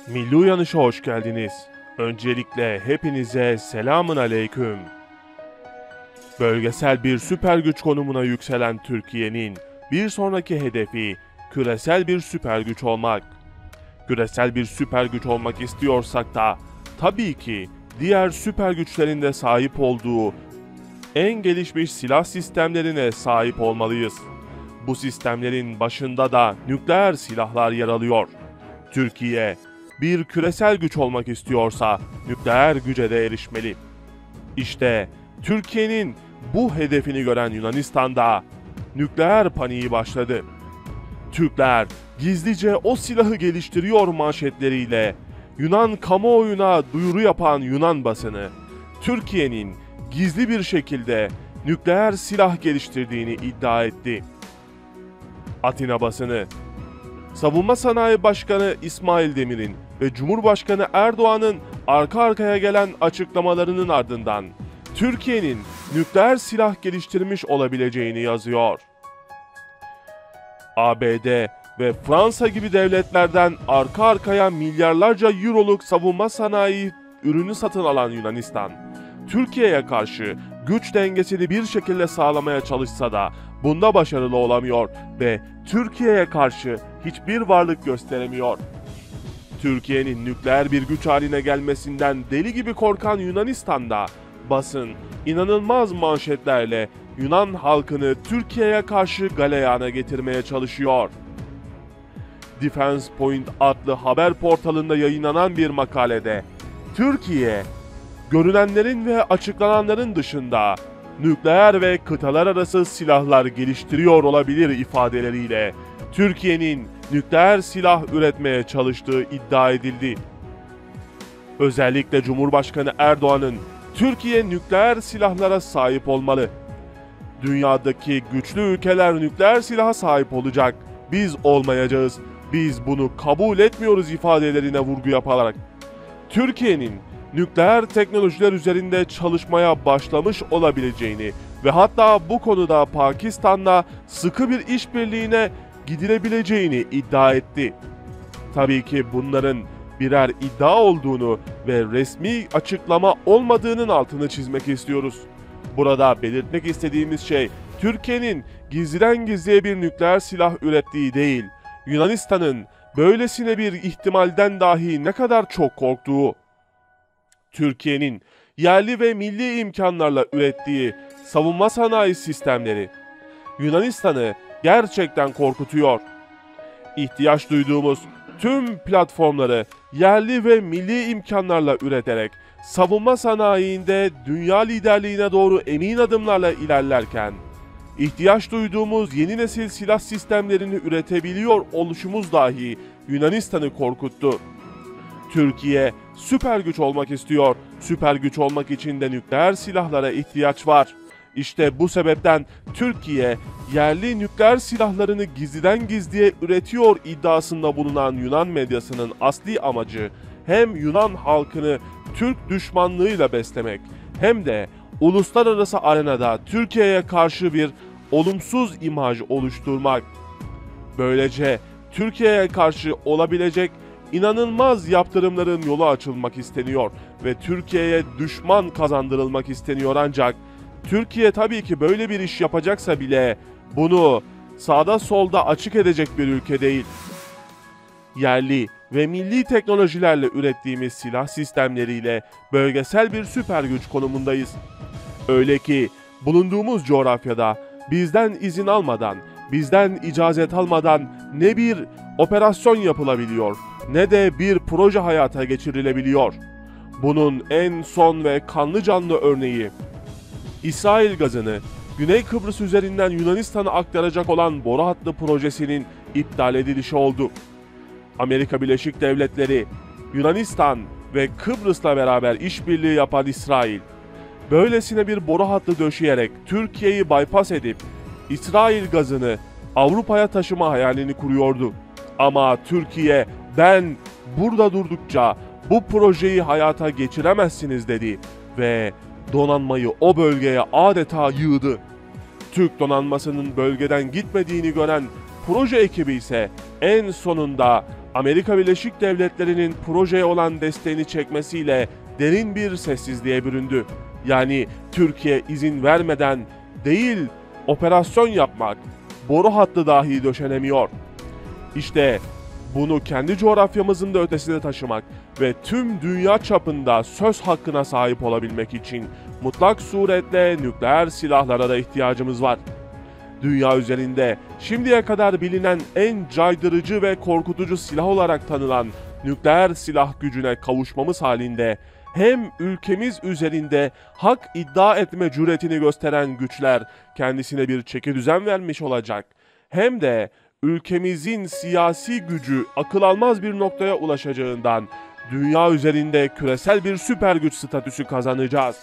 Milli Uyanış'a hoş geldiniz. Öncelikle hepinize selamun aleyküm. Bölgesel bir süper güç konumuna yükselen Türkiye'nin bir sonraki hedefi küresel bir süper güç olmak. Küresel bir süper güç olmak istiyorsak da tabii ki diğer süper güçlerin de sahip olduğu en gelişmiş silah sistemlerine sahip olmalıyız. Bu sistemlerin başında da nükleer silahlar yer alıyor. Türkiye bir küresel güç olmak istiyorsa nükleer güce de erişmeli. İşte Türkiye'nin bu hedefini gören Yunanistan'da nükleer paniği başladı. Türkler gizlice o silahı geliştiriyor manşetleriyle Yunan kamuoyuna duyuru yapan Yunan basını, Türkiye'nin gizli bir şekilde nükleer silah geliştirdiğini iddia etti. Atina basını, Savunma Sanayi Başkanı İsmail Demir'in ve Cumhurbaşkanı Erdoğan'ın arka arkaya gelen açıklamalarının ardından Türkiye'nin nükleer silah geliştirmiş olabileceğini yazıyor. ABD ve Fransa gibi devletlerden arka arkaya milyarlarca euroluk savunma sanayi ürünü satın alan Yunanistan, Türkiye'ye karşı güç dengesini bir şekilde sağlamaya çalışsa da bunda başarılı olamıyor ve Türkiye'ye karşı hiçbir varlık gösteremiyor. Türkiye'nin nükleer bir güç haline gelmesinden deli gibi korkan Yunanistan'da basın inanılmaz manşetlerle Yunan halkını Türkiye'ye karşı galeyana getirmeye çalışıyor. Defense Point adlı haber portalında yayınlanan bir makalede Türkiye, görünenlerin ve açıklananların dışında nükleer ve kıtalar arası silahlar geliştiriyor olabilir ifadeleriyle Türkiye'nin nükleer silah üretmeye çalıştığı iddia edildi. Özellikle Cumhurbaşkanı Erdoğan'ın Türkiye nükleer silahlara sahip olmalı. Dünyadaki güçlü ülkeler nükleer silaha sahip olacak. Biz olmayacağız. Biz bunu kabul etmiyoruz ifadelerine vurgu yaparak Türkiye'nin nükleer teknolojiler üzerinde çalışmaya başlamış olabileceğini ve hatta bu konuda Pakistan'la sıkı bir işbirliğine gidilebileceğini iddia etti. Tabii ki bunların birer iddia olduğunu ve resmi açıklama olmadığının altını çizmek istiyoruz. Burada belirtmek istediğimiz şey Türkiye'nin gizliden gizliye bir nükleer silah ürettiği değil, Yunanistan'ın böylesine bir ihtimalden dahi ne kadar çok korktuğu. Türkiye'nin yerli ve milli imkanlarla ürettiği savunma sanayi sistemleri Yunanistan'ı gerçekten korkutuyor. İhtiyaç duyduğumuz tüm platformları yerli ve milli imkanlarla üreterek savunma sanayinde dünya liderliğine doğru emin adımlarla ilerlerken, ihtiyaç duyduğumuz yeni nesil silah sistemlerini üretebiliyor oluşumuz dahi Yunanistan'ı korkuttu. Türkiye süper güç olmak istiyor. Süper güç olmak için de nükleer silahlara ihtiyaç var. İşte bu sebepten Türkiye yerli nükleer silahlarını gizliden gizliye üretiyor iddiasında bulunan Yunan medyasının asli amacı hem Yunan halkını Türk düşmanlığıyla beslemek hem de uluslararası arenada Türkiye'ye karşı bir olumsuz imaj oluşturmak. Böylece Türkiye'ye karşı olabilecek İnanılmaz yaptırımların yolu açılmak isteniyor ve Türkiye'ye düşman kazandırılmak isteniyor ancak Türkiye tabii ki böyle bir iş yapacaksa bile bunu sağda solda açık edecek bir ülke değil. Yerli ve milli teknolojilerle ürettiğimiz silah sistemleriyle bölgesel bir süper güç konumundayız. Öyle ki bulunduğumuz coğrafyada bizden izin almadan, bizden icazet almadan ne bir operasyon yapılabiliyor ne de bir proje hayata geçirilebiliyor. Bunun en son ve kanlı canlı örneği İsrail gazını Güney Kıbrıs üzerinden Yunanistan'a aktaracak olan boru hattı projesinin iptal edilişi oldu. Amerika Birleşik Devletleri, Yunanistan ve Kıbrıs'la beraber işbirliği yapan İsrail, böylesine bir boru hattı döşeyerek Türkiye'yi bypass edip İsrail gazını Avrupa'ya taşıma hayalini kuruyordu. Ama Türkiye, ben burada durdukça bu projeyi hayata geçiremezsiniz dedi ve donanmayı o bölgeye adeta yığdı. Türk donanmasının bölgeden gitmediğini gören proje ekibi ise en sonunda Amerika Birleşik Devletleri'nin projeye olan desteğini çekmesiyle derin bir sessizliğe büründü. Yani Türkiye izin vermeden değil, operasyon yapmak, boru hattı dahi döşenemiyor. İşte bunu kendi coğrafyamızın da ötesine taşımak ve tüm dünya çapında söz hakkına sahip olabilmek için mutlak suretle nükleer silahlara da ihtiyacımız var. Dünya üzerinde şimdiye kadar bilinen en caydırıcı ve korkutucu silah olarak tanınan nükleer silah gücüne kavuşmamız halinde hem ülkemiz üzerinde hak iddia etme cüretini gösteren güçler kendisine bir çekidüzen vermiş olacak, hem de ülkemizin siyasi gücü akıl almaz bir noktaya ulaşacağından dünya üzerinde küresel bir süper güç statüsü kazanacağız.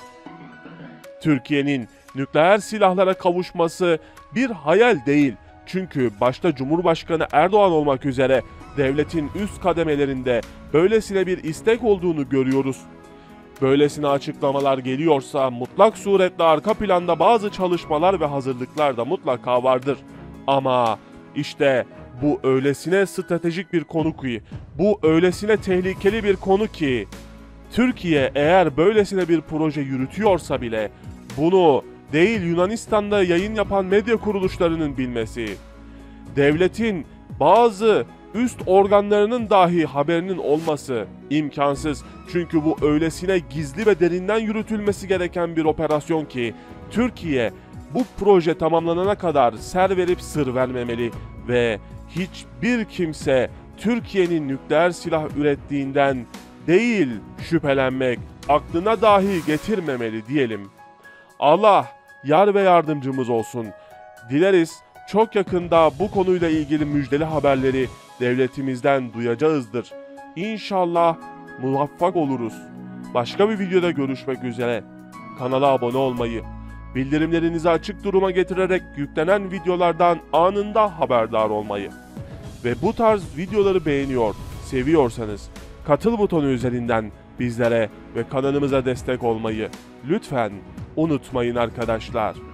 Türkiye'nin nükleer silahlara kavuşması bir hayal değil. Çünkü başta Cumhurbaşkanı Erdoğan olmak üzere devletin üst kademelerinde böylesine bir istek olduğunu görüyoruz. Böylesine açıklamalar geliyorsa mutlak suretle arka planda bazı çalışmalar ve hazırlıklar da mutlaka vardır. Ama işte bu öylesine stratejik bir konu ki, bu öylesine tehlikeli bir konu ki, Türkiye eğer böylesine bir proje yürütüyorsa bile bunu değil Yunanistan'da yayın yapan medya kuruluşlarının bilmesi, devletin bazı üst organlarının dahi haberinin olması imkansız. Çünkü bu öylesine gizli ve derinden yürütülmesi gereken bir operasyon ki Türkiye bu proje tamamlanana kadar ser verip sır vermemeli ve hiçbir kimse Türkiye'nin nükleer silah ürettiğinden değil şüphelenmek aklına dahi getirmemeli diyelim. Allah yar ve yardımcımız olsun. Dileriz çok yakında bu konuyla ilgili müjdeli haberleri devletimizden duyacağızdır. İnşallah muvaffak oluruz. Başka bir videoda görüşmek üzere. Kanala abone olmayı, bildirimlerinizi açık duruma getirerek yüklenen videolardan anında haberdar olmayı ve bu tarz videoları beğeniyor, seviyorsanız katıl butonu üzerinden bizlere ve kanalımıza destek olmayı lütfen unutmayın arkadaşlar.